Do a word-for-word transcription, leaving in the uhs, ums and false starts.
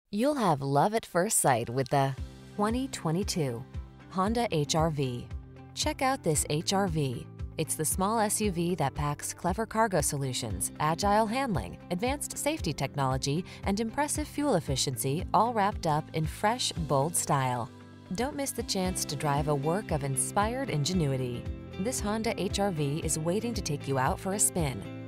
You'll have love at first sight with the twenty twenty-two Honda H R V. Check out this H R V. It's the small S U V that packs clever cargo solutions, agile handling, advanced safety technology, and impressive fuel efficiency, all wrapped up in fresh, bold style. Don't miss the chance to drive a work of inspired ingenuity. This Honda H R V is waiting to take you out for a spin.